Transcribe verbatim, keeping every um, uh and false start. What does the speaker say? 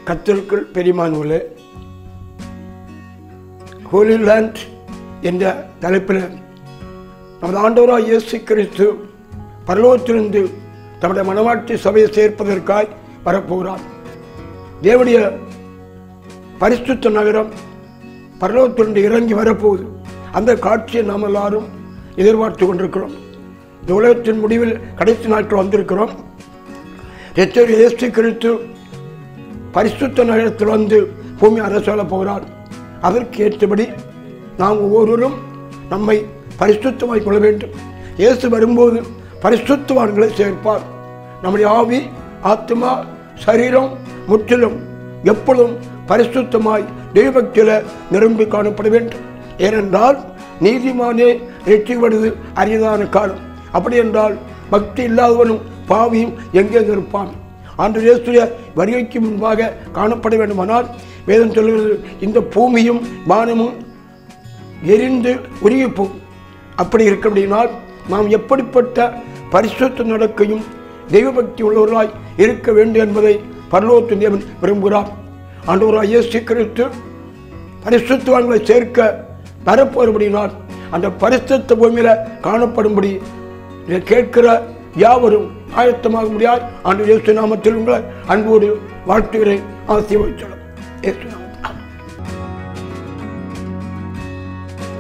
கர்த்தருக்குள் பெரியமானவர்களே, ஹோலிலேண்ட் என்ற தலைப்பில் நமது ஆண்டவராய் இயேசு கிறிஸ்து பரலோகத்திலிருந்து தம்முடைய மனவாட்டி சபையை சேர்ப்பதற்காய் வரப்போகிறார். தேவனுடைய பரிசுத்த நகரம் பரலோகத்திலிருந்து இறங்கி வரப்போகுது. அந்த காட்சியை நாம் எல்லாரும் எதிர்பார்த்து கொண்டிருக்கிறோம். இந்த உலகத்தின் முடிவில் கடைசி நாட்கள் வந்திருக்கிறோம். இரட்சகர் இயேசு கிறிஸ்து பரிசுத்த நகரத்தில் வந்து பூமி அரசாள போகிறார். அதற்கு ஏற்றபடி நாம் ஒவ்வொருவரும் நம்மை பரிசுத்தமாய் கொள்ள வேண்டும். இயேசு வரும்போது பரிசுத்தவான்களை சேர்ப்பார். நம்முடைய ஆவி, ஆத்மா, சரீரம் முற்றிலும் எப்பொழுதும் பரிசுத்தமாய் தெய்வபக்தியில நிரம்பி காணப்பட வேண்டும். ஏனென்றால் நீதிமானே ரட்சிக்கப்படுவது அரியதான காலம். அப்படி என்றால் பக்தி இல்லாதவனும் பாவியும் எங்கே இருப்பான்? ஆண்டவர் இயேசுவின் வருகைக்கு முன்பாக காணப்பட வேண்டுமானால் வேதம் சொல்கிறது, இந்த பூமியும் வானமும் எரிந்து உருகி போகும். அப்படி இருக்கபடினால் நாம் எப்படிப்பட்ட பரிசுத்த நடக்கையும் தெய்வபக்தி உள்ளவர்களாய் இருக்க வேண்டும் என்பதை பரலோகத்தின் தேவன் விரும்புகிறார். ஆண்டவராய் இயேசு கிறிஸ்து பரிசுத்தவான்களை சேர்க்க வரப்போகிறபடினால் அந்த பரிசுத்த பூமியில காணப்படும்படி இதை கேட்கிற யாவரும் ஆயத்தமாக முடியாது. ஆண்டவர் இயேசு நாமத்தில் உங்களை அன்போடு வாழ்த்துகிறேன். ஆசீர்வதிக்கிறேன்.